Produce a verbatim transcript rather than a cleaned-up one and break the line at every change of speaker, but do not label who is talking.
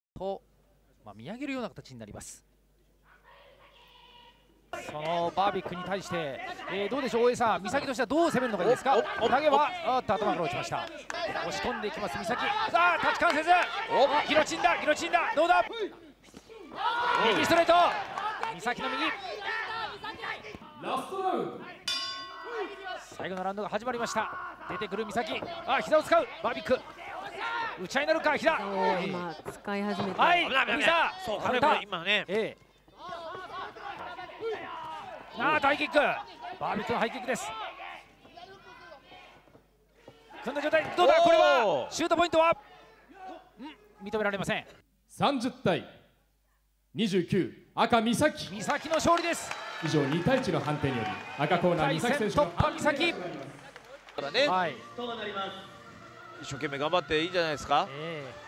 と、まあ、見上げるような形になります。そのバービックに対して、えー、どうでしょう、大江さん、美咲としてはどう攻めるのがいいですか。投げはあっと頭から落ちました。押し込んでいきます美咲。さあタッチ関せず、ギロチンだギロチンだ、どうだ、右ストレート、美咲の右。最後のラウンドが始まりました。出てくる美咲、あ膝を使うバービック、打ち合いになるか、膝
今使い始めて、
はい膝、
そうこれも今ね、
ええ、ああ、大キック、バービックのハイキックです。組んだ状態、どうだ、これはシュートポイントは、ん認められません。
さんじゅうたいにじゅうきゅう、赤美咲。
美咲の勝利です。
以上にたいいちの判定により赤コーナー美咲選手の
突破美咲。
からね、
はい、
一生懸命頑張っていいんじゃないですか。
えー